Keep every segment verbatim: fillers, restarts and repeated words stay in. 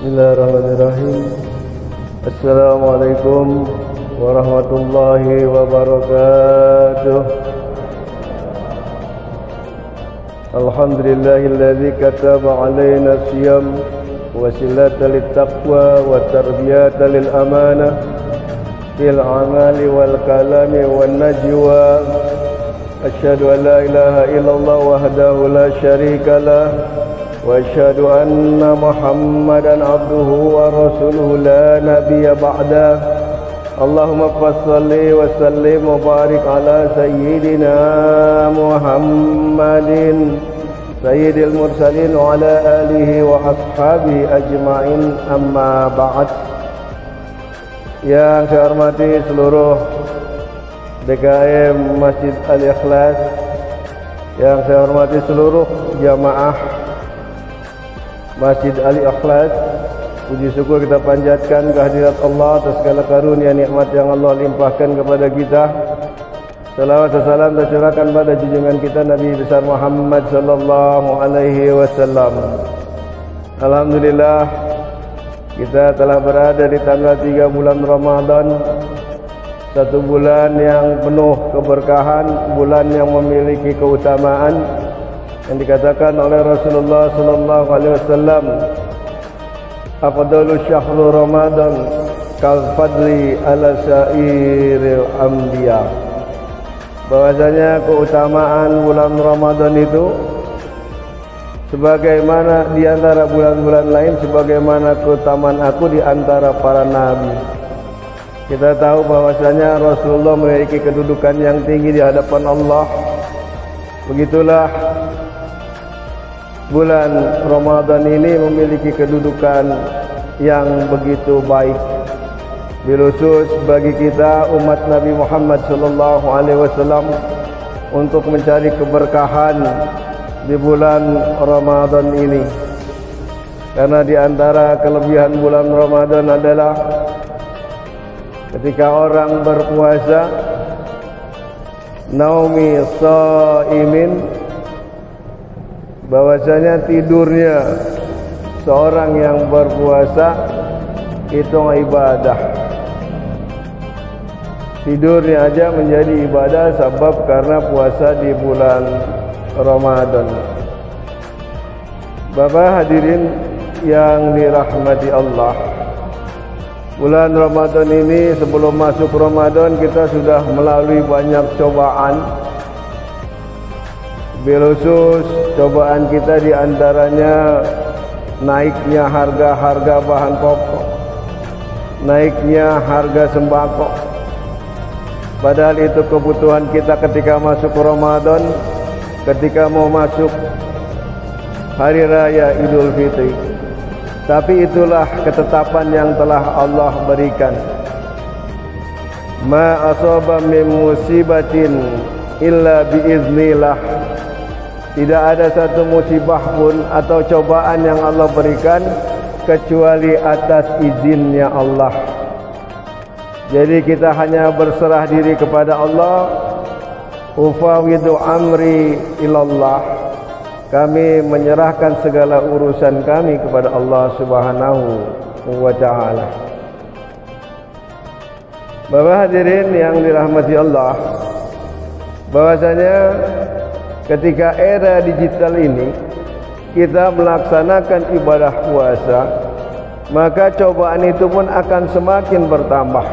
Bismillahirrahmanirrahim. Assalamualaikum warahmatullahi wabarakatuh. Alhamdulillahilladzi kataba alaina siyam wasilata littaqwa wa tarbiyata lil amanah fil amali wal kalami wan najwa. Asyhadu an la ilaha illallah wahdahu la syarika lah wa asyhadu anna Muhammadan abduhu wa rasuluhu la nabiyya ba'da. Allahumma fassalli wa sallim wa barik ala sayyidina Muhammadin sayyidil mursalin wa ala alihi wa ashabihi ajma'in, amma ba'd. Yang saya hormati seluruh D K M Masjid Al-Ikhlas, yang saya hormati seluruh jamaah Masjid Al-Ikhlas, puji syukur kita panjatkan kehadirat Allah atas segala karunia nikmat yang Allah limpahkan kepada kita. Salawat dan salam tercurahkan pada junjungan kita Nabi besar Muhammad sallallahu alaihi wasallam. Alhamdulillah, kita telah berada di tanggal tiga bulan Ramadan, satu bulan yang penuh keberkahan, bulan yang memiliki keutamaan yang dikatakan oleh Rasulullah sallallahu alaihi wasallam, afdalus syahrul Ramadan kal fadli ala sairil anbiya. Bahwasanya keutamaan bulan Ramadan itu sebagaimana di antara bulan-bulan lain, sebagaimana keutamaan aku di antara para nabi. Kita tahu bahwasanya Rasulullah memiliki kedudukan yang tinggi di hadapan Allah. Begitulah bulan Ramadan ini memiliki kedudukan yang begitu baik, bilusus bagi kita umat Nabi Muhammad sallallahu alaihi wasallam untuk mencari keberkahan di bulan Ramadan ini. Karena di antara kelebihan bulan Ramadan adalah ketika orang berpuasa, naumi shaimin, bahwasanya tidurnya seorang yang berpuasa itu ibadah. Tidurnya aja menjadi ibadah sebab karena puasa di bulan Ramadan. Bapak hadirin yang dirahmati Allah, bulan Ramadan ini, sebelum masuk Ramadan kita sudah melalui banyak cobaan. Bilusus cobaan kita diantaranya naiknya harga-harga bahan pokok, naiknya harga sembako. Padahal itu kebutuhan kita ketika masuk Ramadan, ketika mau masuk Hari Raya Idul Fitri. Tapi itulah ketetapan yang telah Allah berikan. Ma asaba min musibatin illa biiznillah. Tidak ada satu musibah pun atau cobaan yang Allah berikan kecuali atas izinnya Allah. Jadi kita hanya berserah diri kepada Allah. Ufawidu amri ilallah. Kami menyerahkan segala urusan kami kepada Allah Subhanahu wa ta'ala. Bapak hadirin yang dirahmati Allah, bahwasanya ketika era digital ini kita melaksanakan ibadah puasa, maka cobaan itu pun akan semakin bertambah.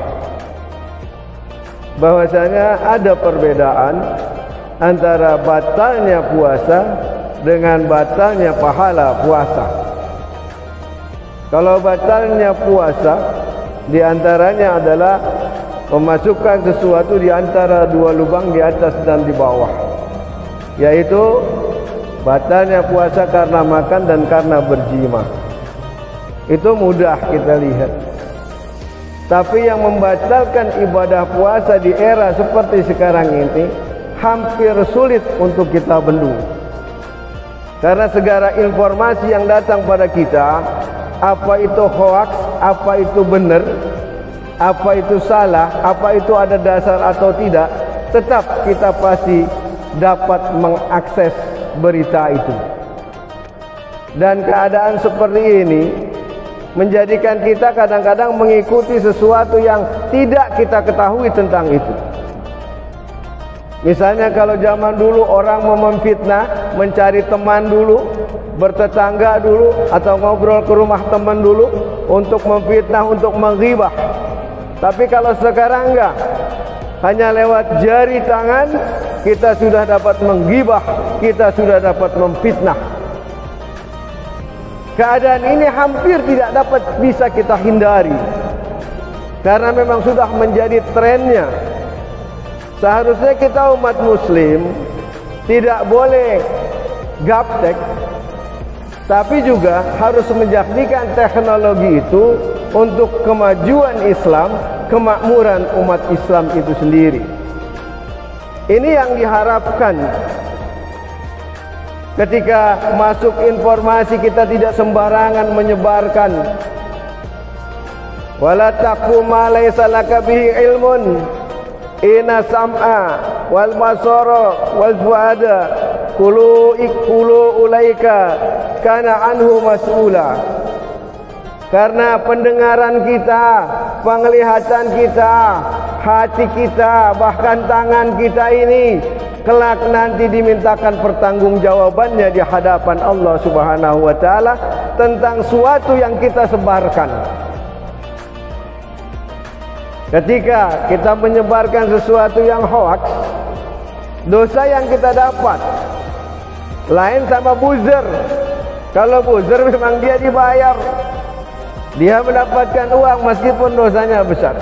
Bahwasanya ada perbedaan antara batalnya puasa dengan batalnya pahala puasa. Kalau batalnya puasa, diantaranya adalah memasukkan sesuatu di antara dua lubang, di atas dan di bawah, yaitu batalnya puasa karena makan dan karena berjima. Itu mudah kita lihat. Tapi yang membatalkan ibadah puasa di era seperti sekarang ini hampir sulit untuk kita bendung. Karena segala informasi yang datang pada kita, apa itu hoax, apa itu benar, apa itu salah, apa itu ada dasar atau tidak, tetap kita pasti dapat mengakses berita itu. Dan keadaan seperti ini menjadikan kita kadang-kadang mengikuti sesuatu yang tidak kita ketahui tentang itu. Misalnya kalau zaman dulu orang mau memfitnah, mencari teman dulu, bertetangga dulu, atau ngobrol ke rumah teman dulu untuk memfitnah, untuk menghibah. Tapi kalau sekarang enggak, hanya lewat jari tangan kita sudah dapat menghibah, kita sudah dapat memfitnah. Keadaan ini hampir tidak dapat bisa kita hindari, karena memang sudah menjadi trennya. Seharusnya kita umat muslim tidak boleh gaptek, tapi juga harus menjadikan teknologi itu untuk kemajuan Islam, kemakmuran umat Islam itu sendiri. Ini yang diharapkan. Ketika masuk informasi, kita tidak sembarangan menyebarkan. Wala taqfu ma laysa laka bihi ilmun. Inna sam'a wal basara wal fuada kullu ikulu ulaika kana anhu mas'ula. Karena pendengaran kita, penglihatan kita, hati kita, bahkan tangan kita ini kelak nanti dimintakan pertanggungjawabannya di hadapan Allah Subhanahu wa taala tentang suatu yang kita sebarkan. Ketika kita menyebarkan sesuatu yang hoax, dosa yang kita dapat lain sama buzzer. Kalau buzzer memang dia dibayar, dia mendapatkan uang meskipun dosanya besar.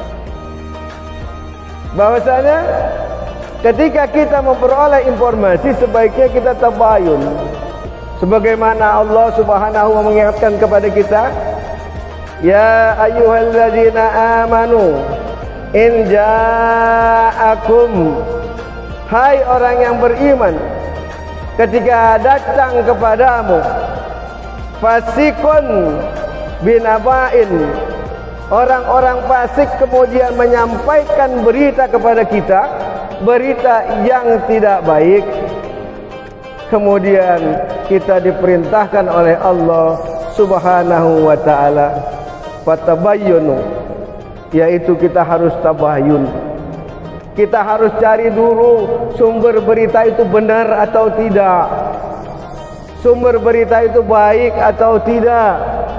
Bahwasanya ketika kita memperoleh informasi, sebaiknya kita tabayun. Sebagaimana Allah Subhanahu wa mengingatkan kepada kita, ya ayyuhalladzina amanu in ja'akum, hai orang yang beriman, ketika datang kepadamu fasikun binaba'in, orang-orang fasik kemudian menyampaikan berita kepada kita, berita yang tidak baik, kemudian kita diperintahkan oleh Allah Subhanahu wa ta'ala fatabayyunu, yaitu kita harus tabayun. Kita harus cari dulu sumber berita itu benar atau tidak, sumber berita itu baik atau tidak.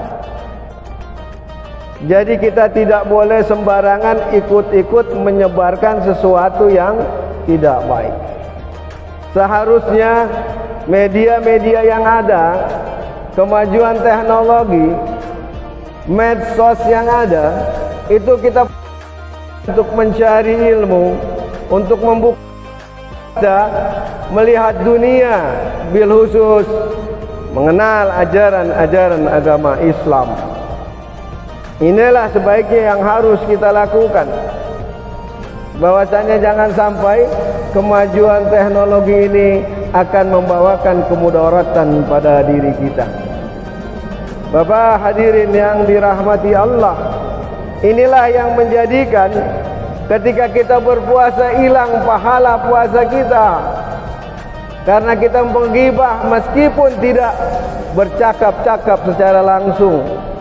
Jadi kita tidak boleh sembarangan ikut-ikut menyebarkan sesuatu yang tidak baik. Seharusnya media-media yang ada, kemajuan teknologi, medsos yang ada, itu kita untuk mencari ilmu, untuk membuka, melihat dunia, bil khusus mengenal ajaran-ajaran agama Islam. Inilah sebaiknya yang harus kita lakukan. Bahwasanya jangan sampai kemajuan teknologi ini akan membawakan kemudaratan pada diri kita. Bapak hadirin yang dirahmati Allah, inilah yang menjadikan ketika kita berpuasa hilang pahala puasa kita, karena kita menggibah meskipun tidak bercakap-cakap secara langsung.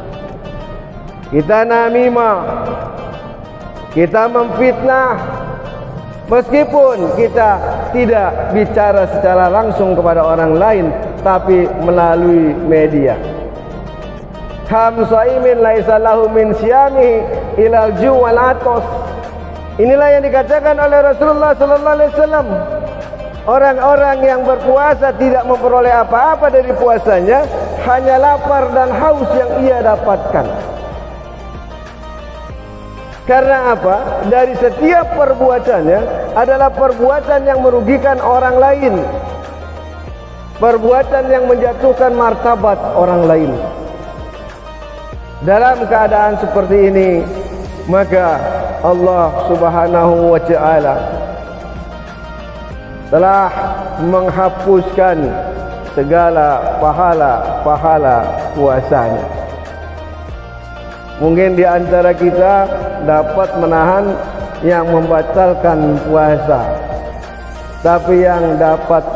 Kita namimah, kita memfitnah meskipun kita tidak bicara secara langsung kepada orang lain, tapi melalui media. Kam shaimin laisa lahu min siyamihi ilal ju' wal atos. Inilah yang dikatakan oleh Rasulullah sallallahu alaihi wasallam. Orang-orang yang berpuasa tidak memperoleh apa-apa dari puasanya, hanya lapar dan haus yang ia dapatkan. Karena apa? Dari setiap perbuatannya adalah perbuatan yang merugikan orang lain, perbuatan yang menjatuhkan martabat orang lain. Dalam keadaan seperti ini, maka Allah Subhanahu wa ta'ala telah menghapuskan segala pahala-pahala puasanya. Mungkin di antara kita dapat menahan yang membatalkan puasa, tapi yang dapat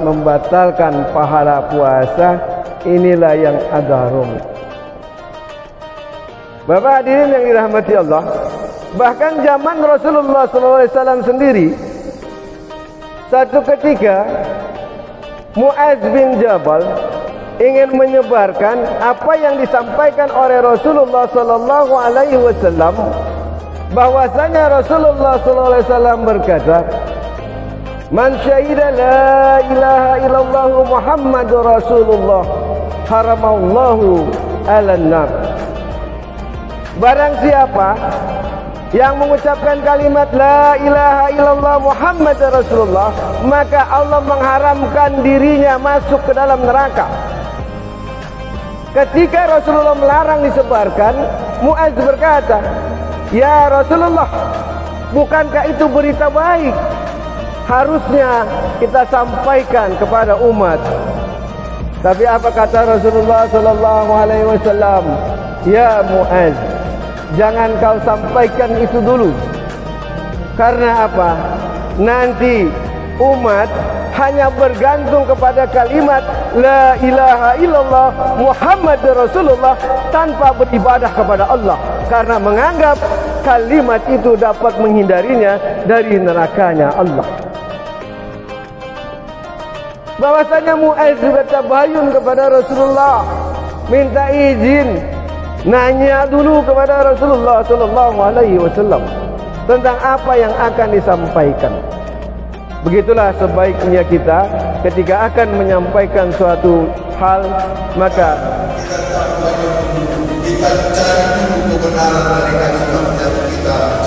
membatalkan pahala puasa inilah yang agak rumit. Bapak hadirin yang dirahmati Allah, bahkan zaman Rasulullah sallallahu alaihi wasallam sendiri, satu ketika Muaz bin Jabal ingin menyebarkan apa yang disampaikan oleh Rasulullah sallallahu alaihi wasallam, bahwasanya Rasulullah sallallahu alaihi wasallam berkata, "Man syahida la ilaha illallah Muhammadur Rasulullah haramallahu 'alan nar." Barang siapa yang mengucapkan kalimat la ilaha illallah Muhammadur Rasulullah, maka Allah mengharamkan dirinya masuk ke dalam neraka. Ketika Rasulullah melarang disebarkan, Muaz berkata, "Ya Rasulullah, bukankah itu berita baik? Harusnya kita sampaikan kepada umat." Tapi apa kata Rasulullah sallallahu alaihi wasallam? "Ya Muaz, jangan kau sampaikan itu dulu. Karena apa? Nanti umat hanya bergantung kepada kalimat la ilaha illallah Muhammadur Rasulullah tanpa beribadah kepada Allah, karena menganggap kalimat itu dapat menghindarinya dari nerakanya Allah." Bahwasanya Muaz bertabayun kepada Rasulullah, minta izin, nanya dulu kepada Rasulullah sallallahu alaihi wasallam tentang apa yang akan disampaikan. Begitulah sebaiknya kita ketika akan menyampaikan suatu hal, maka kita cari dulu kebenaran dari kalimat kita.